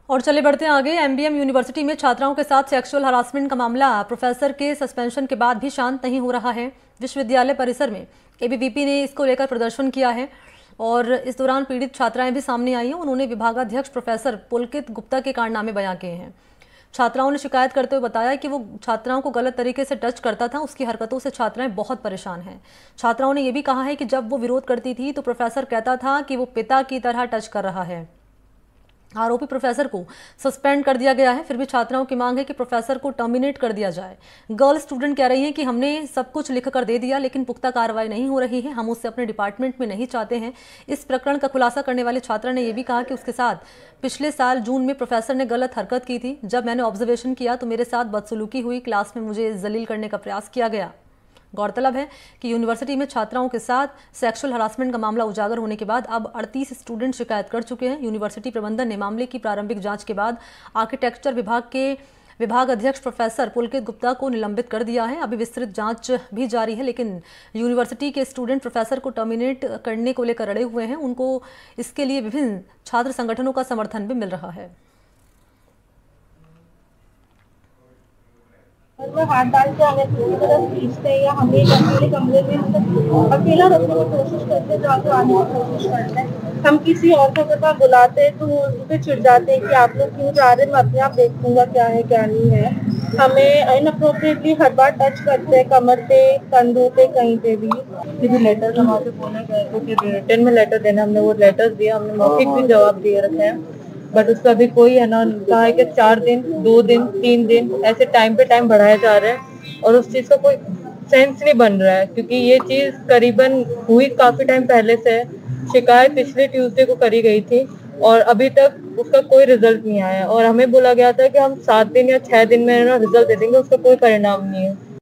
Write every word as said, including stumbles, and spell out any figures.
और चले बढ़ते हैं आगे। एमबीएम यूनिवर्सिटी में छात्राओं के साथ सेक्सुअल हरासमेंट का मामला प्रोफेसर के सस्पेंशन के बाद भी शांत नहीं हो रहा है। विश्वविद्यालय परिसर में एबीवीपी ने इसको लेकर प्रदर्शन किया है और इस दौरान पीड़ित छात्राएं भी सामने आई हैं। उन्होंने विभागाध्यक्ष प्रोफेसर पुलकित गुप्ता के कारनामे बयां किए हैं। छात्राओं ने शिकायत करते हुए बताया कि वो छात्राओं को गलत तरीके से टच करता था। उसकी हरकतों से छात्राएं बहुत परेशान हैं। छात्राओं ने यह भी कहा है कि जब वो विरोध करती थी तो प्रोफेसर कहता था कि वो पिता की तरह टच कर रहा है। आरोपी प्रोफेसर को सस्पेंड कर दिया गया है। फिर भी छात्राओं की मांग है कि प्रोफेसर को टर्मिनेट कर दिया जाए। गर्ल स्टूडेंट कह रही हैं कि हमने सब कुछ लिख कर दे दिया लेकिन पुख्ता कार्रवाई नहीं हो रही है। हम उससे अपने डिपार्टमेंट में नहीं चाहते हैं। इस प्रकरण का खुलासा करने वाले छात्रा ने यह भी कहा कि उसके साथ पिछले साल जून में प्रोफेसर ने गलत हरकत की थी। जब मैंने ऑब्जर्वेशन किया तो मेरे साथ बदसलूकी हुई। क्लास में मुझे जलील करने का प्रयास किया गया। गौरतलब है कि यूनिवर्सिटी में छात्राओं के साथ सेक्सुअल हरासमेंट का मामला उजागर होने के बाद अब अड़तीस स्टूडेंट शिकायत कर चुके हैं। यूनिवर्सिटी प्रबंधन ने मामले की प्रारंभिक जांच के बाद आर्किटेक्चर विभाग के विभाग अध्यक्ष प्रोफेसर पुलकित गुप्ता को निलंबित कर दिया है। अभी विस्तृत जांच भी जारी है लेकिन यूनिवर्सिटी के स्टूडेंट प्रोफेसर को टर्मिनेट करने को लेकर अड़े हुए हैं। उनको इसके लिए विभिन्न छात्र संगठनों का समर्थन भी मिल रहा है। मतलब हाथ डाल के हमें पूरी तरह खींचते हैं या हमें एक अकेले कमरे में मतलब अकेला रखने की कोशिश करते हैं, जहाँ तो आने की कोशिश करते हैं। हम किसी और को अगर वहाँ बुलाते हैं तो वो उस पर चिढ़ जाते हैं कि आप लोग क्यों जा रहे हैं, मैं अपने आप देखूंगा क्या है क्या नहीं है। हमें इनअप्रोप्रिएटली हर बार टच करते हैं, कमर पे, कंधों पे, कहीं पे भी। किसी लेटर हम आपसे बोलने गए थे कि रिटर्न में लेटर देना, हमने वो लेटर दिया, हमने मौखिक भी जवाब दिए रखे हैं बट उसका भी कोई है ना, कहा है कि चार दिन दो दिन तीन दिन ऐसे टाइम पे टाइम बढ़ाया जा रहा है और उस चीज का कोई सेंस नहीं बन रहा है क्योंकि ये चीज करीबन हुई काफी टाइम पहले से है। शिकायत पिछले ट्यूसडे को करी गई थी और अभी तक उसका कोई रिजल्ट नहीं आया और हमें बोला गया था कि हम सात दिन या छह दिन में ना रिजल्ट दे देंगे, उसका कोई परिणाम नहीं है।